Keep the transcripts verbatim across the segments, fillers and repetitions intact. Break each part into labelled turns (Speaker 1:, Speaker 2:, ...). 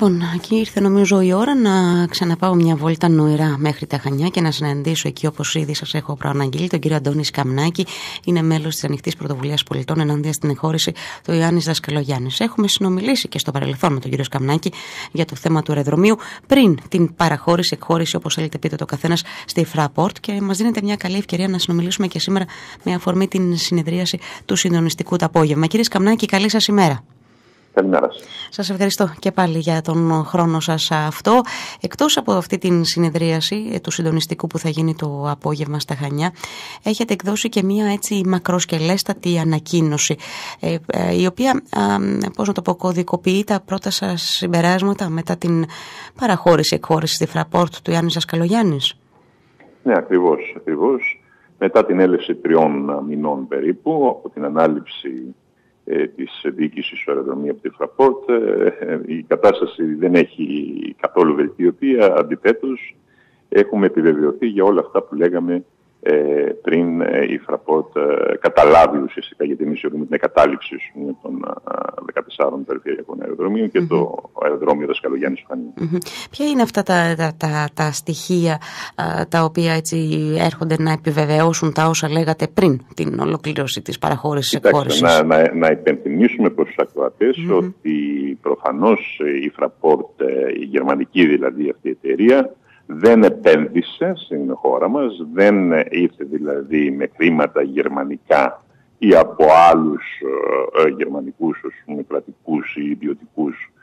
Speaker 1: Λοιπόν, εκεί ήρθε νομίζω η ώρα να ξαναπάω μια βόλτα νοηρά μέχρι τα Χανιά και να συναντήσω εκεί, όπως ήδη σας έχω προαναγγείλει, τον κύριο Αντώνη Σκαμνάκη. Είναι μέλος της Ανοιχτής Πρωτοβουλίας Πολιτών ενάντια στην εκχώρηση του Ιωάννης Δασκαλογιάννης. Έχουμε συνομιλήσει και στο παρελθόν με τον κύριο Σκαμνάκη για το θέμα του αεροδρομίου πριν την παραχώρηση, εκχώρηση, όπως θέλετε πείτε το καθένας, στη Fraport, και μας δίνεται μια καλή ευκαιρία να συνομιλήσουμε και σήμερα με αφορμή την συνεδρίαση του συντονιστικού το απόγευμα. Κύριε Σκαμνάκη, καλή σας ημέρα.
Speaker 2: Καλημέρα σας.
Speaker 1: Σας ευχαριστώ και πάλι για τον χρόνο σας αυτό. Εκτός από αυτή την συνεδρίαση του συντονιστικού που θα γίνει το απόγευμα στα Χανιά, έχετε εκδώσει και μία έτσι μακροσκελέστατη ανακοίνωση, ε, ε, η οποία, ε, πώς να το πω, κωδικοποιεί τα πρώτα σας συμπεράσματα μετά την παραχώρηση, εκχώρηση στη Fraport του Ιωάννης Δασκαλογιάννης.
Speaker 2: Ναι, ακριβώς, ακριβώς. Μετά την έλευση τριών μηνών περίπου, από την ανάληψη Ε, της διοίκησης του αεροδρομίου από τη Fraport, ε, η κατάσταση δεν έχει καθόλου βελτιωθεί. Αντιθέτως, έχουμε επιβεβαιωθεί για όλα αυτά που λέγαμε ε, πριν ε, η Fraport ε, καταλάβει ουσιαστικά, γιατί εμείς έχουμε την εγκατάλειψη των δεκατεσσάρων περιφερειακών αεροδρομίων και mm-hmm. το αεροδρόμιο Δασκαλογιάννης του Χανιού.
Speaker 1: Mm-hmm. Ποια είναι αυτά τα, τα, τα, τα στοιχεία α, τα οποία έτσι έρχονται να επιβεβαιώσουν τα όσα λέγατε πριν την ολοκλήρωση της παραχώρησης, εκχώρησης?
Speaker 2: Να, να, να υπενθυμίσουμε προς τους ακροατές mm-hmm. ότι προφανώς η Fraport, η γερμανική δηλαδή αυτή η εταιρεία, δεν επένδυσε στην χώρα μας, δεν ήρθε δηλαδή με χρήματα γερμανικά ή από άλλους ε, γερμανικούς ως κρατικούς ή ιδιωτικούς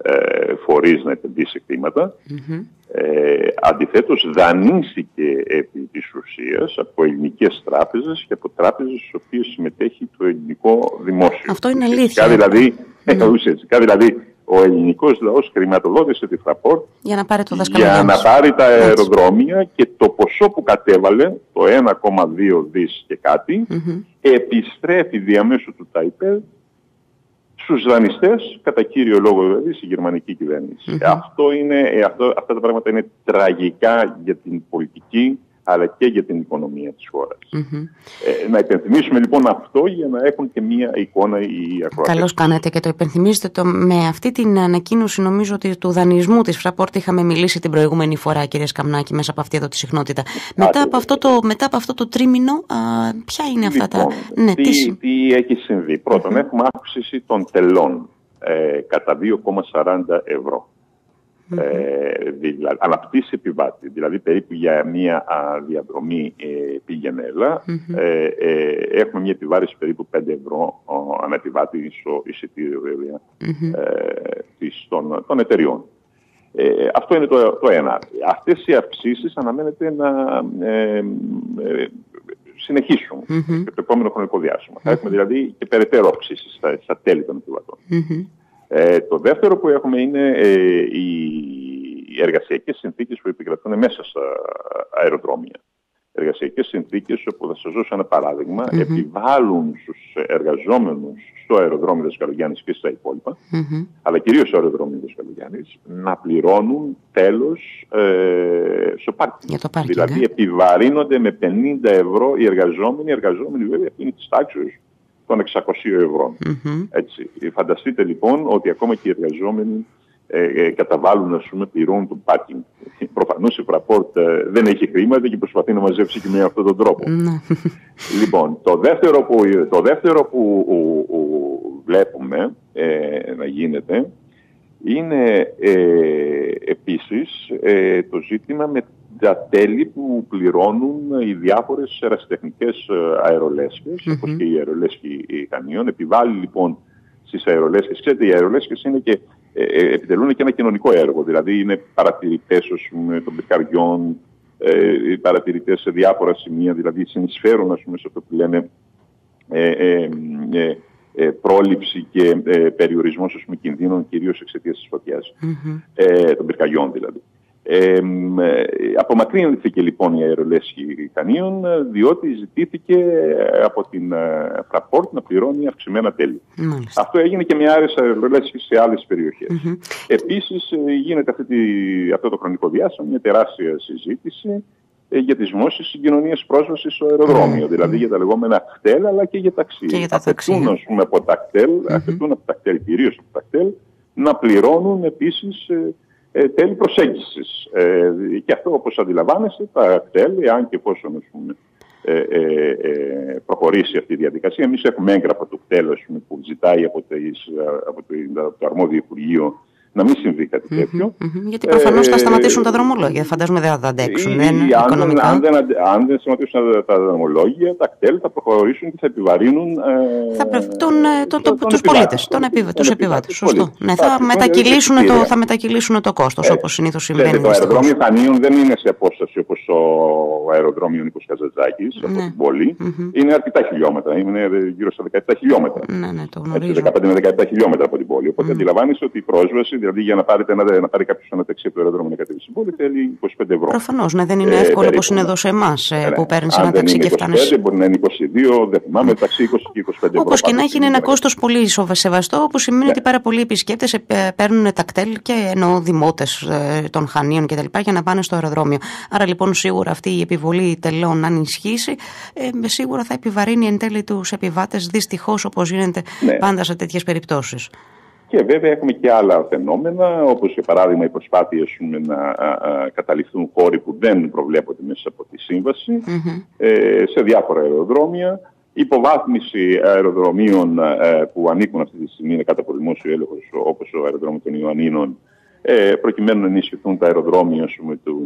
Speaker 2: ε, φορείς να επενδύσει χρήματα. Mm-hmm. Ε, αντιθέτως, δανείστηκε επί της ουσίας από ελληνικές τράπεζες και από τράπεζες στις οποίες συμμετέχει το ελληνικό δημόσιο.
Speaker 1: Αυτό είναι αλήθεια.
Speaker 2: Δηλαδή, mm. ουσιαστικά δηλαδή, ο ελληνικός λαός χρηματοδότησε τη Fraport
Speaker 1: για να πάρει, το
Speaker 2: για να πάρει τα αεροδρόμια. Έτσι. Και το ποσό που κατέβαλε, το ένα κόμμα δύο δις και κάτι, mm-hmm. επιστρέφει διαμέσου του ΤΑΙΠΕΔ στους δανειστές, κατά κύριο λόγο δηλαδή στη γερμανική κυβέρνηση. Mm-hmm. Αυτό είναι, αυτό, αυτά τα πράγματα είναι τραγικά για την πολιτική αλλά και για την οικονομία της χώρας. Mm-hmm. Ε, να υπενθυμίσουμε λοιπόν αυτό για να έχουν και μία εικόνα οι ακροατές.
Speaker 1: Καλώς κάνετε και το υπενθυμίζετε. Το, με αυτή την ανακοίνωση νομίζω ότι του δανεισμού της Fraport είχαμε μιλήσει την προηγούμενη φορά, κύριε Σκαμνάκη, μέσα από αυτή εδώ τη συχνότητα. Μετά από, αυτό το, μετά από αυτό το τρίμηνο, α, ποια είναι αυτά
Speaker 2: λοιπόν,
Speaker 1: τα... Ναι,
Speaker 2: τι, τι... τι έχει συμβεί? Πρώτον, mm-hmm. έχουμε αύξηση των τελών ε, κατά δύο κόμμα σαράντα ευρώ. Mm-hmm. Ε, δηλαδή, αναπτύσσει επιβάτη, δηλαδή περίπου για μια α, διαδρομή ε, πήγαινε έλα, mm-hmm. ε, ε, έχουμε μια επιβάρηση περίπου πέντε ευρώ ε, αναπιβάτη στο εισιτήριο βέβαια mm-hmm. ε, των, των εταιριών. Ε, αυτό είναι το, το ένα. Αυτές οι αυξήσεις αναμένεται να ε, ε, συνεχίσουν mm-hmm. το επόμενο χρονικό διάστημα. Mm-hmm. Θα έχουμε δηλαδή και περαιτέρω αυξήσεις στα, στα τέλη των επιβατών. Mm-hmm. Ε, το δεύτερο που έχουμε είναι ε, οι εργασιακές συνθήκες που επικρατούν μέσα στα αεροδρόμια. Εργασιακές συνθήκες, όπου θα σας δώσω ένα παράδειγμα, mm-hmm. επιβάλλουν στους εργαζόμενους στο αεροδρόμιο Δασκαλογιάννης και στα υπόλοιπα, mm-hmm. αλλά κυρίως στο αεροδρόμιο Δασκαλογιάννης, να πληρώνουν τέλος ε, στο πάρκινγκ. Δηλαδή ε? επιβαρύνονται με πενήντα ευρώ οι εργαζόμενοι, οι εργαζόμενοι βέβαια είναι της τάξης των εξακοσίων ευρώ. Mm-hmm. Έτσι. Φανταστείτε λοιπόν ότι ακόμα και οι εργαζόμενοι ε, ε, καταβάλουν, ας πούμε, πληρώνουν το πάρκινγκ. Προφανώς η Fraport ε, δεν έχει χρήματα και προσπαθεί να μαζέψει και με αυτόν τον τρόπο. Mm-hmm. Λοιπόν, το δεύτερο που, το δεύτερο που ο, ο, βλέπουμε ε, να γίνεται είναι ε, επίσης ε, το ζήτημα με τα τέλη που πληρώνουν οι διάφορες ερασιτεχνικές αερολέσχες, mm-hmm. όπως και οι αερολέσχοι Χανίων. Επιβάλλει λοιπόν στις αερολέσχες, ξέρετε, οι αερολέσχες είναι και, ε, επιτελούν και ένα κοινωνικό έργο, δηλαδή είναι παρατηρητές των πυρκαγιών, ε, παρατηρητές σε διάφορα σημεία, δηλαδή συνεισφέρουν, ας πούμε, σε αυτό που λένε ε, ε, ε, ε, πρόληψη και ε, περιορισμός, ας πούμε, κινδύνων, κυρίως εξαιτίας της φωτιάς, mm-hmm. ε, των πυρκαγιών δηλαδή. Ε, ε, απομακρύνθηκε λοιπόν η αερολέσχη Χανίων, διότι ζητήθηκε από την Fraport να πληρώνει αυξημένα τέλη. Μάλιστα. Αυτό έγινε και με άλλες αερολέσχες σε άλλες περιοχές. Mm-hmm. Επίσης γίνεται αυτή τη, αυτό το χρονικό διάστημα μια τεράστια συζήτηση ε, για τις δημόσιες συγκοινωνίες πρόσβασης στο αεροδρόμιο, mm-hmm. δηλαδή για τα λεγόμενα κτέλ αλλά και για ταξί. Αφαιτούν, ας πούμε, από τα κτέλ, mm-hmm. αφαιτούν από τα κτέλ, κυρίως από τα κτέλ, να πληρώνουν επίσης ε, ε, τέλη προσέγγισης. Ε, και αυτό, όπως αντιλαμβάνεστε, τα κτέλ, αν και εφόσον ε, ε, ε, προχωρήσει αυτή η διαδικασία, εμείς έχουμε έγγραφα του κτέλ που ζητάει από, τις, από το, το αρμόδιο Υπουργείο να μην συμβεί κάτι τέτοιο.
Speaker 1: Mm-hmm, mm-hmm. Γιατί προφανώς θα σταματήσουν ε, τα δρομολόγια. Φαντάζομαι δεν θα αντέξουν.
Speaker 2: Ε,
Speaker 1: δεν,
Speaker 2: αν,
Speaker 1: οικονομικά.
Speaker 2: Αν, δεν, αν δεν σταματήσουν τα δρομολόγια, τα κτέλ θα προχωρήσουν και θα επιβαρύνουν ε,
Speaker 1: θα, τον, τον, τον, τους πολίτες, τον επιβα, τους επιβάτες. Σωστό. Ναι, θα, μετακυλήσουν το, θα μετακυλήσουν το κόστος, ε, όπως συνήθως συμβαίνει.
Speaker 2: Το αεροδρόμιο Χανίων δεν είναι σε απόσταση όπως το αεροδρόμιο Νίκος Καζαντζάκης από την πόλη. Είναι αρκετά χιλιόμετρα. Είναι γύρω στα δεκαεπτά χιλιόμετρα. δεκαπέντε με δεκαεπτά χιλιόμετρα από την πόλη. Οπότε αντιλαμβάνεσαι ότι η πρόσβαση, δηλαδή για να πάρετε να, να πάρει κάποιος ένα ταξί από το αεροδρόμιο να κατέβει στην πόλη, θέλει είκοσι πέντε ευρώ.
Speaker 1: Προφανώς, ναι, δεν είναι εύκολο όπως είναι εδώ σε εμάς ε, που παίρνεις ένα ταξί και φτάνεις.
Speaker 2: είκοσι πέντε, μπορεί να είναι είκοσι δύο, δεν θυμάμαι, ταξί είκοσι και είκοσι πέντε ευρώ.
Speaker 1: Όπως και να έχει, είναι ένα κόστος πολύ σεβαστό, που σημαίνει ότι πάρα πολλοί επισκέπτες παίρνουν τα κτέλ και εννοώ δημότες των Χανίων κτλ. Για να πάνε στο αεροδρόμιο. Άρα λοιπόν σίγουρα αυτή η επιβολή τελών, αν ισχύσει, ε, σίγουρα θα επιβαρύνει εν τέλει τους επιβάτες, δυστυχώς, όπως γίνεται ναι. πάντα σε τέτοιες περιπτώσεις.
Speaker 2: Και βέβαια έχουμε και άλλα φαινόμενα, όπως για παράδειγμα οι προσπάθειες να α, α, καταληφθούν χώροι που δεν προβλέπονται μέσα από τη σύμβαση mm-hmm. ε, σε διάφορα αεροδρόμια, υποβάθμιση αεροδρομίων ε, που ανήκουν αυτή τη στιγμή είναι κάτω από δημόσιο έλεγχο, όπως το αεροδρόμιο των Ιωαννίνων, ε, προκειμένου να ενισχυθούν τα αεροδρόμια του,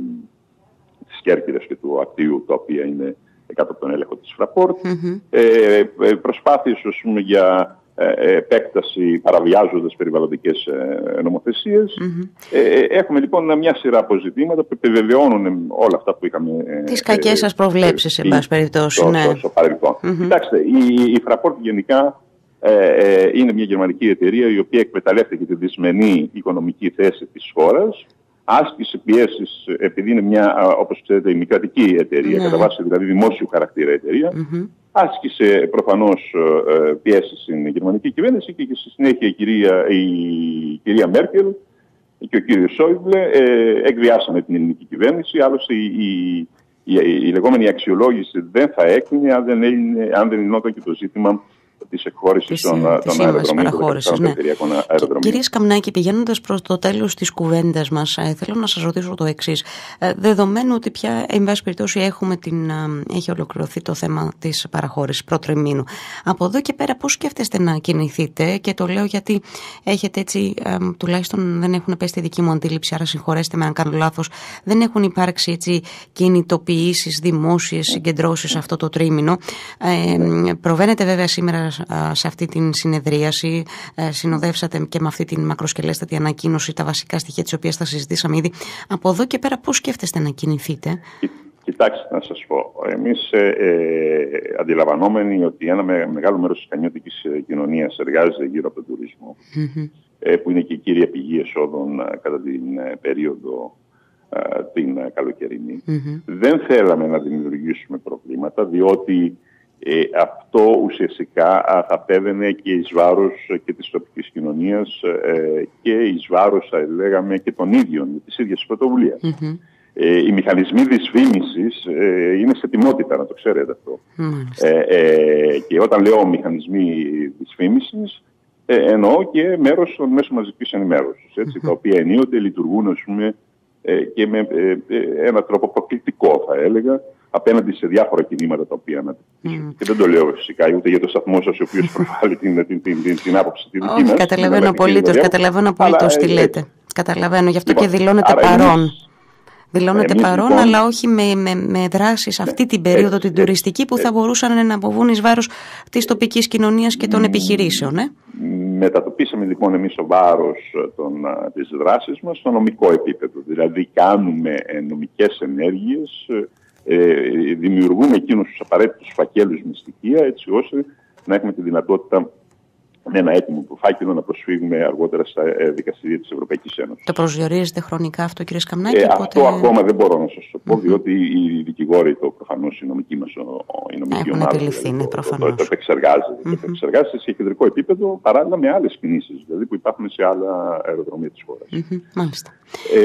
Speaker 2: της Κέρκυρας και του Ακτίου, τα οποία είναι κάτω από τον έλεγχο της Fraport. Mm-hmm. Ε, προσπάθειες πούμε, για επέκταση παραβιάζοντας περιβαλλοντικές νομοθεσίες. Mm-hmm. Ε, έχουμε λοιπόν μια σειρά αποζητήματα που επιβεβαιώνουν όλα αυτά που είχαμε.
Speaker 1: Τις κακές ε, σας προβλέψεις, εν πάση περιπτώσει.
Speaker 2: Στο,
Speaker 1: ναι.
Speaker 2: στο, στο παρελθόν. Mm-hmm. Κοιτάξτε, η, η Fraport γενικά ε, ε, είναι μια γερμανική εταιρεία η οποία εκμεταλλεύτηκε τη δυσμενή οικονομική θέση της χώρας, άσκησε πιέσεις, επειδή είναι μια, όπως ξέρετε, ημικρατική εταιρεία, ναι. κατά βάση δηλαδή δημόσιου χαρακτήρα εταιρεία, mm-hmm. άσκησε προφανώς ε, πιέσεις στην γερμανική κυβέρνηση και, και στη συνέχεια η κυρία, η κυρία Μέρκελ και ο κύριος Σόιμπλε ε, εκβιάσανε την ελληνική κυβέρνηση. Άλλωστε η, η, η, η λεγόμενη αξιολόγηση δεν θα έκλεινε αν δεν, έγινε, αν δεν γινόταν και το ζήτημα της εκχώρησης των, των αεροδρομίων, των
Speaker 1: ναι.
Speaker 2: περιφερειακών αεροδρομίων.
Speaker 1: Κύριε Σκαμνάκη, πηγαίνοντας προς το τέλος της κουβέντας μας, ε, θέλω να σας ρωτήσω το εξής. Ε, δεδομένου ότι πια, εν πάση περιπτώσει, έχουμε την, ε, έχει ολοκληρωθεί το θέμα της παραχώρησης προτριμήνου. Από εδώ και πέρα πώς σκέφτεστε να κινηθείτε? Και το λέω γιατί έχετε έτσι, ε, τουλάχιστον δεν έχουν πέσει τη δική μου αντίληψη, άρα συγχωρέστε με αν κάνω λάθος, δεν έχουν υπάρξει έτσι κινητοποιήσεις, δημόσιες συγκεντρώσεις αυτό το τρίμηνο. Ε, προβαίνετε βέβαια σήμερα σε αυτή την συνεδρίαση, συνοδεύσατε και με αυτή την μακροσκελέστατη ανακοίνωση τα βασικά στοιχεία τις οποίες θα συζητήσαμε ήδη. Από εδώ και πέρα πώς σκέφτεστε να κινηθείτε?
Speaker 2: Κοιτάξτε να σας πω, εμείς ε, ε, αντιλαμβανόμενοι ότι ένα με, μεγάλο μέρος της χανιώτικης κοινωνίας εργάζεται γύρω από τον τουρισμό, mm-hmm. ε, που είναι και η κύρια πηγή εσόδων ε, κατά την ε, περίοδο ε, την ε, καλοκαιρινή, mm-hmm. δεν θέλαμε να δημιουργήσουμε προβλήματα, διότι Ε, αυτό ουσιαστικά α, θα πέδαινε και εις βάρος και της τοπικής κοινωνίας ε, και εις βάρος, θα λέγαμε, και των ίδιων, της ίδιας της πρωτοβουλίας. Mm-hmm. Ε, οι μηχανισμοί δυσφήμισης ε, είναι σε τιμότητα, να το ξέρετε αυτό. Mm-hmm. Ε, ε, και όταν λέω μηχανισμοί δυσφήμισης, ε, εννοώ και μέρος των μέσων μαζικής ενημέρωσης, έτσι, mm-hmm. τα οποία ενίοτε λειτουργούν, ας πούμε, ε, και με ε, ε, έναν τρόπο προκλητικό, θα έλεγα, απέναντι σε διάφορα κινήματα τα οποία αναπτύσσουν. Mm. Και δεν το λέω φυσικά ούτε για το σταθμό σας, ο οποίος προβάλλει την, την, την, την, την άποψη τη δική μας.
Speaker 1: Όχι, καταλαβαίνω απολύτως, καταλαβαίνω απολύτως τι λέτε. Καταλαβαίνω, γι' αυτό λοιπόν, και δηλώνετε παρόν. Εμείς, δηλώνετε εμείς, παρόν, λοιπόν, αλλά όχι με, με, με δράσεις αυτή ναι, την περίοδο έτσι, την τουριστική που έτσι, θα μπορούσαν να αποβούν εις βάρος της τοπικής κοινωνίας και των mm, επιχειρήσεων. Ε?
Speaker 2: Μετατοπίσαμε λοιπόν εμείς το βάρος των, της δράσης μας στο νομικό επίπεδο. Δηλαδή κάνουμε νομικές ενέργειες, Ε, δημιουργούμε εκείνους τους απαραίτητους φακέλους με στοιχεία, έτσι ώστε να έχουμε τη δυνατότητα με ένα έτοιμο του φάκελο να προσφύγουμε αργότερα στα ε, δικαστήρια της Ευρωπαϊκής Ένωσης.
Speaker 1: Το προσδιορίζετε χρονικά αυτό, κύριε Σκαμνάκη?
Speaker 2: Ε,
Speaker 1: οπότε...
Speaker 2: Αυτό ακόμα δεν μπορώ να σας το πω, mm-hmm. διότι οι δικηγόροι, το προφανώς η νομική μας η νομική
Speaker 1: Έχουν
Speaker 2: ομάδα,
Speaker 1: επιληφθεί,
Speaker 2: δηλαδή,
Speaker 1: ναι,
Speaker 2: το,
Speaker 1: προφανώς.
Speaker 2: το, το, το επεξεργάζεται. Mm-hmm. Το επεξεργάζεται σε κεντρικό επίπεδο παράλληλα με άλλες κινήσεις, δηλαδή που υπάρχουν σε άλλα αεροδρομία της χώρας.
Speaker 1: Mm-hmm. Μάλιστα.
Speaker 2: Ε,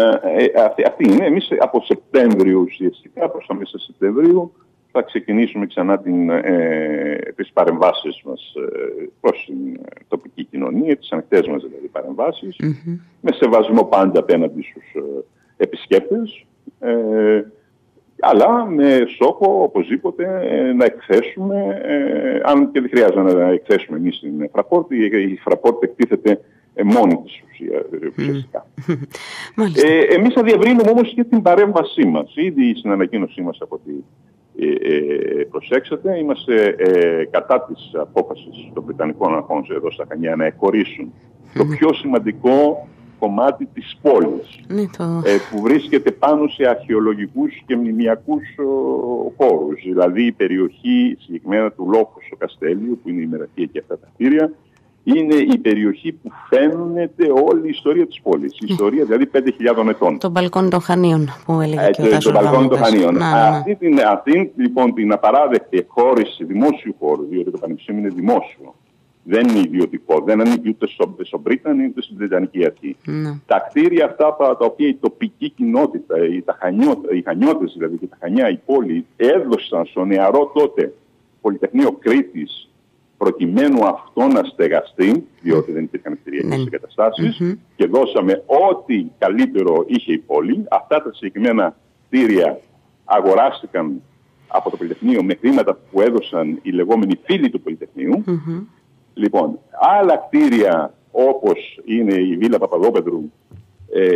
Speaker 2: ε, αυτή, αυτή είναι. Εμείς από Σεπτέμβριο ουσιαστικά, προς τα μέσα Σεπτεμβρίου, θα ξεκινήσουμε ξανά την, ε, τις παρεμβάσεις μας ε, προς την τοπική κοινωνία, τις ανοιχτές μας δηλαδή παρεμβάσεις,
Speaker 1: mm-hmm.
Speaker 2: με σεβασμό πάντα απέναντι στους ε, επισκέπτες, ε, αλλά με στόχο οπωσδήποτε ε, να εκθέσουμε, ε, αν και δεν χρειάζεται να εκθέσουμε εμείς την Fraport, η Fraport εκτίθεται ε, μόνη της ουσιαστικά. Mm. ε, εμείς θα διευρύνουμε όμως και την παρέμβασή μας. Ήδη στην ανακοίνωσή μας από τη ε, ε, προσέξατε, είμαστε ε, κατά της απόφασης των Βρετανικών αρχών εδώ στα Χανιά να εκχωρήσουν mm. το πιο σημαντικό κομμάτι της πόλης,
Speaker 1: ναι, το...
Speaker 2: ε, που βρίσκεται πάνω σε αρχαιολογικούς και μνημειακούς ο, χώρους. Δηλαδή η περιοχή συγκεκριμένα του Λόφου στο Καστέλιο, που είναι η Μερατεία και αυτά τα κτίρια, είναι η περιοχή που φαίνεται όλη η ιστορία της πόλης. Η ιστορία δηλαδή πέντε χιλιάδων ετών.
Speaker 1: Το μπαλκόνι των Χανίων που έλεγε ε, και ο Τάσος
Speaker 2: Το μπαλκόνι των Χανίων.
Speaker 1: Να, να.
Speaker 2: Αυτή, την, αυτή λοιπόν την απαράδεκτη εκχώρηση δημόσιου χώρου, διότι το Πανεπιστήμιο είναι δημόσιο, δεν είναι ιδιωτικό, δεν ανήκει ούτε στον στο Μπρίτανη ούτε στην Βρετανική Αρχή.
Speaker 1: Mm. Τα
Speaker 2: κτίρια αυτά τα οποία η τοπική κοινότητα, οι, τα χανιώτε, οι χανιώτες δηλαδή και τα Χανιά, η πόλη, έδωσαν στο νεαρό τότε Πολυτεχνείο Κρήτης προκειμένου αυτό να στεγαστεί, διότι δεν υπήρχαν κτηριακές mm. εγκαταστάσεις, mm-hmm. και δώσαμε ό,τι καλύτερο είχε η πόλη. Αυτά τα συγκεκριμένα κτίρια αγοράστηκαν από το Πολυτεχνείο με χρήματα που έδωσαν οι λεγόμενοι φίλοι του Πολυτεχνείου. Mm-hmm. Λοιπόν, άλλα κτίρια όπως είναι η Βίλα Παπαδόπεδρου, ε,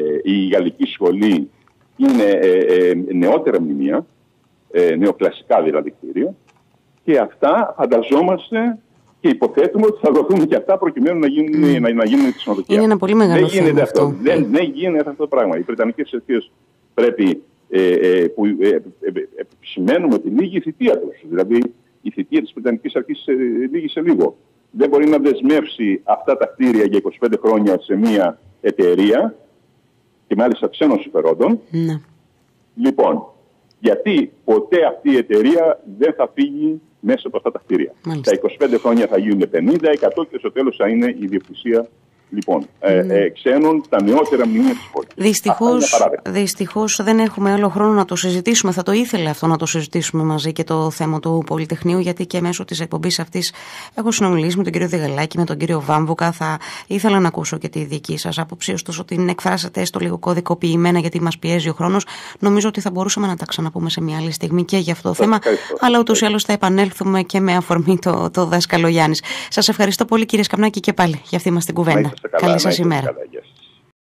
Speaker 2: η Γαλλική Σχολή, είναι ε, ε, νεότερα μνημεία, ε, νεοκλασικά δηλαδή κτίρια, και αυτά φανταζόμαστε και υποθέτουμε ότι θα δοθούν και αυτά προκειμένου να γίνουν, mm. να, να γίνουν ξενοδοχεία.
Speaker 1: Είναι ένα πολύ μεγάλο
Speaker 2: δεν
Speaker 1: θέμα αυτό.
Speaker 2: αυτό. Δεν, δεν γίνεται αυτό το πράγμα. Οι Βρετανικές Αρχές πρέπει, ε, ε, που ε, ε, ε, επισημαίνουμε τη λίγη θητεία τους, δηλαδή η θητεία της Βρετανικής Αρχής λύγει σε λίγο. Δεν μπορεί να δεσμεύσει αυτά τα κτίρια για είκοσι πέντε χρόνια σε μια εταιρεία και μάλιστα ξένων συμφερόντων.
Speaker 1: Ναι.
Speaker 2: Λοιπόν, γιατί ποτέ αυτή η εταιρεία δεν θα φύγει μέσα από αυτά τα κτίρια.
Speaker 1: Μάλιστα.
Speaker 2: Τα είκοσι πέντε χρόνια θα γίνουν πενήντα, εκατό και στο τέλος θα είναι η ιδιοκτησία λοιπόν, mm. ε, ε, ξένων, τα νεότερα μνημεία της πόλης.
Speaker 1: Δυστυχώς, δυστυχώς δεν έχουμε άλλο χρόνο να το συζητήσουμε. Θα το ήθελα αυτό να το συζητήσουμε μαζί και το θέμα του Πολυτεχνείου, γιατί και μέσω της εκπομπής αυτής έχω συνομιλήσει με τον κύριο Δεγαλάκη, με τον κύριο Βάμβουκα. Θα ήθελα να ακούσω και τη δική σας άποψη, ωστόσο την εκφράσατε έστω λίγο κωδικοποιημένα, γιατί μας πιέζει ο χρόνος. Νομίζω ότι θα μπορούσαμε να τα ξαναπούμε σε μια άλλη στιγμή και για αυτό το θέμα, αλλά ούτως ή άλλως θα επανέλθουμε και με αφορμή το, το δάσκαλο Γιάννης. Σας ευχαριστώ πολύ κύριε Σκαμνάκη και πάλι για αυτή μας την κουβέντα. Καλή σας ημέρα.